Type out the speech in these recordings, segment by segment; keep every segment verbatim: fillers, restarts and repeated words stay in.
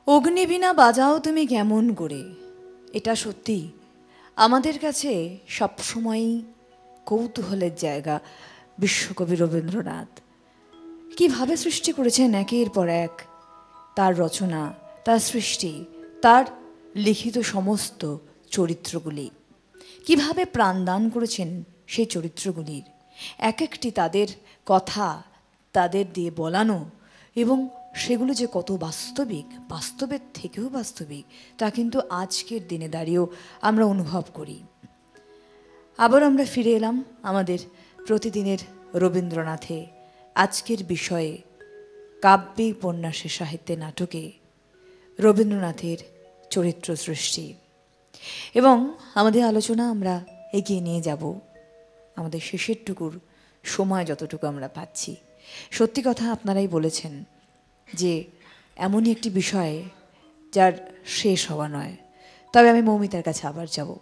অগ্নিবীণা বাজাও তুমি কেমন করে, এটা সত্যি আমাদের কাছে সবসময়ই কৌতূহলের জায়গা। বিশ্বকবি রবীন্দ্রনাথ কীভাবে সৃষ্টি করেছেন একের পর এক তার রচনা, তার সৃষ্টি, তার লিখিত সমস্ত চরিত্রগুলি, কিভাবে প্রাণদান করেছেন সেই চরিত্রগুলির। এক একটি তাদের কথা তাদের দিয়ে বলানো, এবং সেগুলো যে কত বাস্তবিক, বাস্তবের থেকেও বাস্তবিক, তা কিন্তু আজকের দিনে দাঁড়িয়েও আমরা অনুভব করি। আবার আমরা ফিরে এলাম আমাদের প্রতিদিনের রবীন্দ্রনাথে, আজকের বিষয়ে কাব্যে, উপন্যাসে, সাহিত্যে, নাটকে রবীন্দ্রনাথের চরিত্র সৃষ্টি। এবং আমাদের আলোচনা আমরা এগিয়ে নিয়ে যাব আমাদের শেষের টুকুর সময় যতটুকু আমরা পাচ্ছি। সত্যি কথা আপনারাই বলেছেন যে এমনই একটি বিষয় যার শেষ হওয়া নয়। তবে আমি মৌমিতার কাছে আবার যাব।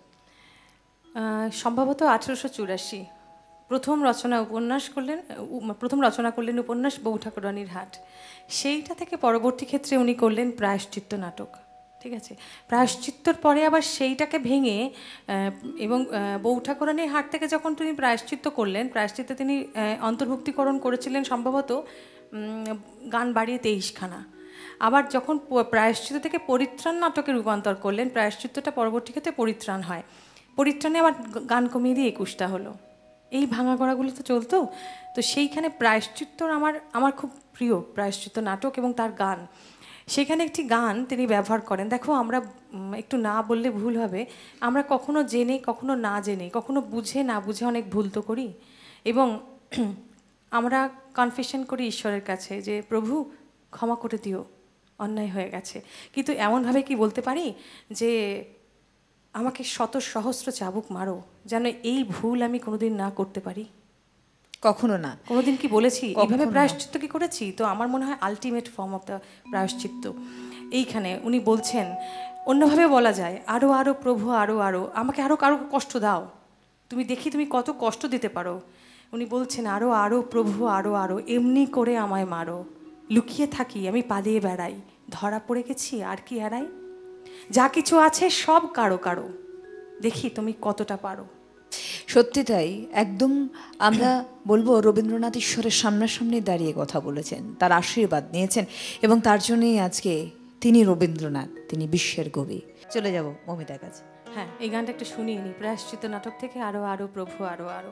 সম্ভবত আঠেরোশো চুরাশি প্রথম রচনা উপন্যাস করলেন, প্রথম রচনা করলেন উপন্যাস বউ ঠাকুরানীর হাট। সেইটা থেকে পরবর্তী ক্ষেত্রে উনি করলেন প্রায়শ্চিত্ত নাটক। ঠিক আছে, প্রায়শ্চিত্তর পরে আবার সেইটাকে ভেঙে এবং বউ ঠাকুরানীর হাট থেকে যখন তিনি প্রায়শ্চিত্ত করলেন, প্রায়শ্চিত্তে তিনি অন্তর্ভুক্তিকরণ করেছিলেন সম্ভবত গান বাড়িয়ে তেইশখানা। আবার যখন প্রায়শ্চিত্ত থেকে পরিত্রাণ নাটকে রূপান্তর করলেন, প্রায়শ্চিত্তটা পরবর্তী ক্ষেত্রে পরিত্রাণ হয়, পরিত্রাণে আবার গান কমিয়ে দিয়ে একুশটা হলো। এই ভাঙা গড়াগুলো তো চলতো। তো সেইখানে প্রায়শ্চিত্তর আমার আমার খুব প্রিয় প্রায়শ্চিত্ত নাটক এবং তার গান। সেখানে একটি গান তিনি ব্যবহার করেন। দেখো, আমরা একটু না বললে ভুল হবে, আমরা কখনো জেনে কখনো না জেনে, কখনো বুঝে না বুঝে অনেক ভুল তো করি। এবং আমরা কনফেশন করি ঈশ্বরের কাছে যে প্রভু ক্ষমা করে দিও, অন্যায় হয়ে গেছে। কিন্তু এমনভাবে কি বলতে পারি যে আমাকে শত সহস্র চাবুক মারো, যেন এই ভুল আমি কোনোদিন না করতে পারি? কখনো না। কোনোদিন কি বলেছি এইভাবে প্রায়শ্চিত্ত কি করেছি? তো আমার মনে হয় আলটিমেট ফর্ম অফ দ্য প্রায়শ্চিত্ত এইখানে উনি বলছেন। অন্যভাবে বলা যায়, আরও আরও প্রভু, আরও আরও আমাকে আরও কারো কষ্ট দাও, তুমি দেখি তুমি কত কষ্ট দিতে পারো। উনি বলছেন, আরও আরও প্রভু, আরও আরও এমনি করে আমায় মারো, লুকিয়ে থাকি আমি পালিয়ে বেড়াই, ধরা পড়ে গেছি আর কি এড়াই, যা কিছু আছে সব কারো কারো, দেখি তুমি কতটা পারো। সত্যি তাই, একদম আমরা বলবো রবীন্দ্রনাথ ঈশ্বরের সামনাসামনি দাঁড়িয়ে কথা বলেছেন, তার আশীর্বাদ নিয়েছেন, এবং তার জন্যই আজকে তিনি রবীন্দ্রনাথ, তিনি বিশ্বের কবি। চলে যাব মৌমিতার কাছে। হ্যাঁ, এই গানটা একটু শুনিয়ে নি, প্রায়শ্চিত্ত নাটক থেকে আরো আরো প্রভু, আরো আরো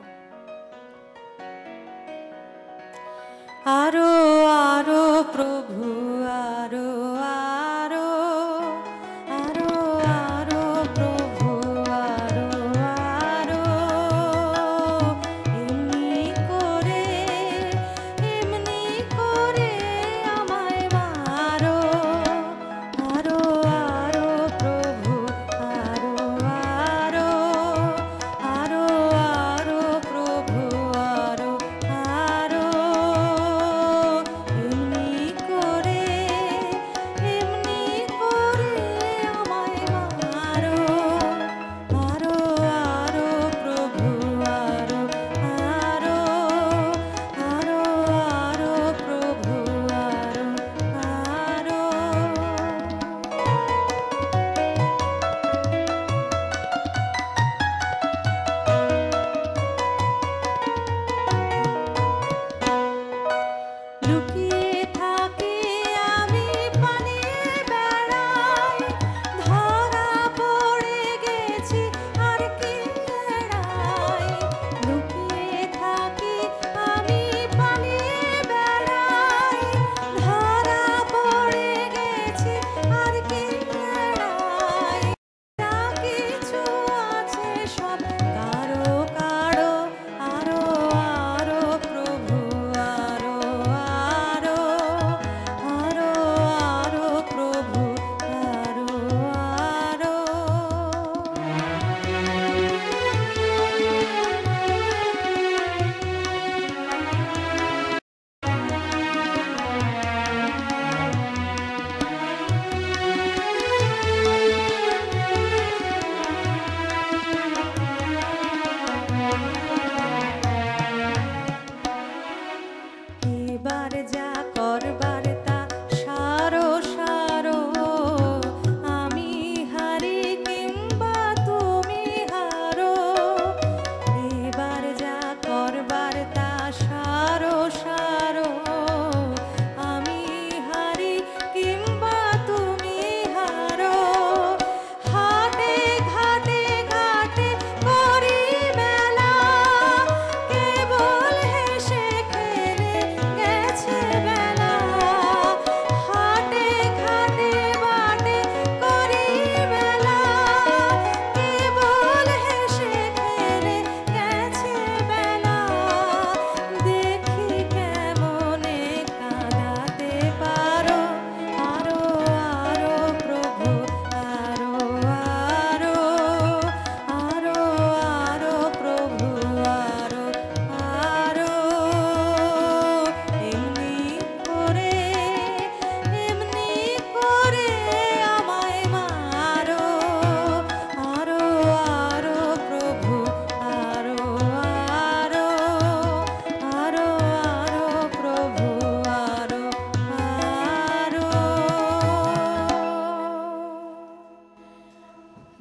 আরো আরো প্রভু, আরো আরো আরো আরো প্রভু, আরো আরো এমনি করে এমনি করে আমায় মারো, আরো আরো প্রভু, আরো আরো আরো আরো প্রভু, আরো আরো এমনি করে এমনি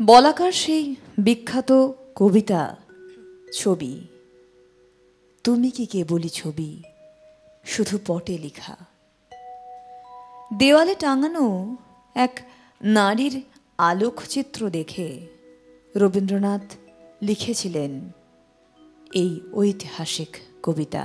বলাকার সেই বিখ্যাত কবিতা ছবি, তুমি কি কেবলই ছবি শুধু পটে লেখা। দেওয়ালে টাঙানো এক নারীর আলোকচিত্র দেখে রবীন্দ্রনাথ লিখেছিলেন এই ঐতিহাসিক কবিতা।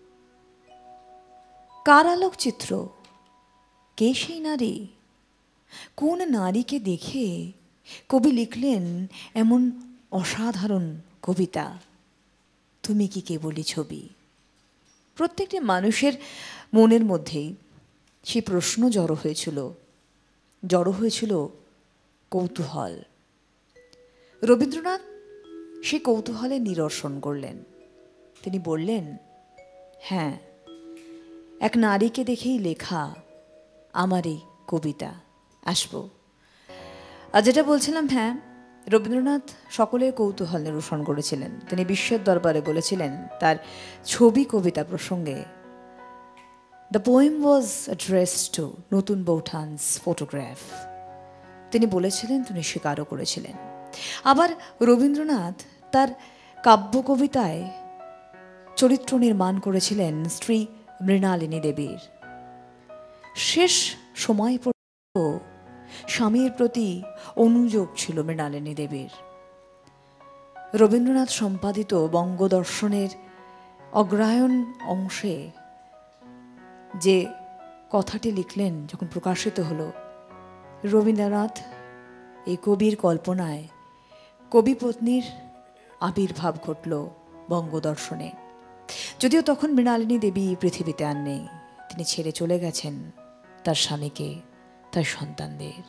কার আলোকচিত্র? কে সেই নারী? কোন নারীকে দেখে কবি লিখলেন এমন অসাধারণ কবিতা, তুমি কি কেবলই ছবি? প্রত্যেকটি মানুষের মনের মধ্যেই সেই প্রশ্ন জড়ো হয়েছিল, জড়ো হয়েছিল কৌতূহল। রবীন্দ্রনাথ সেই কৌতূহলের নিরসন করলেন। তিনি বললেন, হ্যাঁ, এক নারীকে দেখেই লেখা আমার এই কবিতা। আসবো আর যেটা বলছিলাম, হ্যাঁ, রবীন্দ্রনাথ সকলের কৌতূহল নিরসন করেছিলেন। তিনি বিশ্বের দরবারে বলেছিলেন তার ছবি কবিতা প্রসঙ্গে, the poem was addressed to নতুন বৌঠানস ফটোগ্রাফ। তিনি বলেছিলেন, তিনি স্বীকারও করেছিলেন। আবার রবীন্দ্রনাথ তার কাব্য কবিতায় চরিত্র নির্মাণ করেছিলেন স্ত্রী মৃণালিনী দেবীর। শেষ সময় পর্যন্ত স্বামীর প্রতি অনুযোগ ছিল মৃণালিনী দেবীর। রবীন্দ্রনাথ সম্পাদিত বঙ্গদর্শনের অগ্রায়ণ অংশে যে কথাটি লিখলেন যখন প্রকাশিত হলো, রবীন্দ্রনাথ এই কবির কল্পনায় কবিপত্নীর আবির্ভাব ঘটল বঙ্গদর্শনে। যদিও তখন মৃণালিনী দেবী পৃথিবীতে আর নেই, তিনি ছেড়ে চলে গেছেন তার স্বামীকে, তার সন্তানদের।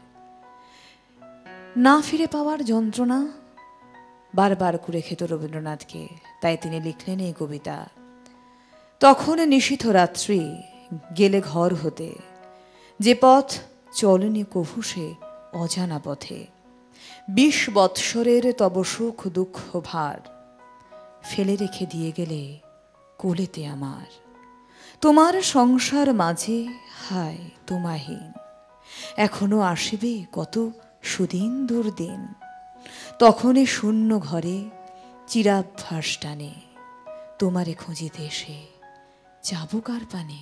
না ফিরে পাওয়ার যন্ত্রণা বারবার করে খেত রবীন্দ্রনাথকে, তাই তিনি লিখলেন এই কবিতা। তখন নিশীথ রাত্রি গেলে ঘর হতে, যে পথ চলনি কভু সে অজানা পথে, বিশ বৎসরের তব সুখ দুঃখ ভার, ফেলে রেখে দিয়ে গেলে কোলেতে আমার। তোমার সংসার মাঝে হায় তোমাহীন, এখনো আসিবে কত সুদিন দুর্দিন, তখনই শূন্য ঘরে চিরাভ্যাস টানে, তোমারে খুঁজিতে এসে যাবো কার পানে।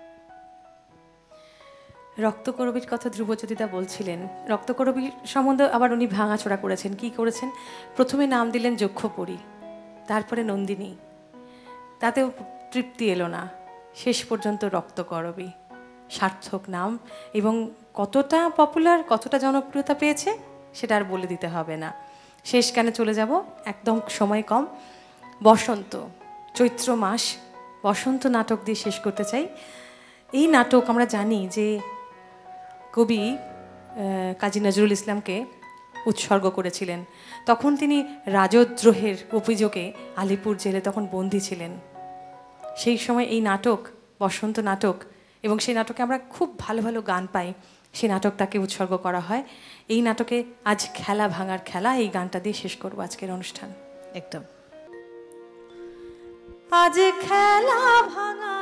রক্তকরবীর কথা ধ্রুবজ্যোতিদা বলছিলেন। রক্তকরবীর সম্বন্ধে আবার উনি ভাঙাচোরা করেছেন। কি করেছেন? প্রথমে নাম দিলেন যক্ষপরী, তারপরে নন্দিনী, তাতেও তৃপ্তি এলো না, শেষ পর্যন্ত রক্তকরবী। সার্থক নাম, এবং কতটা পপুলার, কতটা জনপ্রিয়তা পেয়েছে সেটা আর বলে দিতে হবে না। শেষ গানে চলে যাব, একদম সময় কম। বসন্ত, চৈত্র মাস, বসন্ত নাটক দিয়ে শেষ করতে চাই। এই নাটক আমরা জানি যে কবি কাজী নজরুল ইসলামকে উৎসর্গ করেছিলেন। তখন তিনি রাজদ্রোহের অভিযোগে আলিপুর জেলে তখন বন্দী ছিলেন। সেই সময় এই নাটক, বসন্ত নাটক, এবং সেই নাটকে আমরা খুব ভালো ভালো গান পাই, সেই নাটক তাকে উৎসর্গ করা হয়। এই নাটকে আজ খেলা ভাঙার খেলা, এই গানটা দিয়ে শেষ করব আজকের অনুষ্ঠান। একদম। আজ খেলা ভাঙা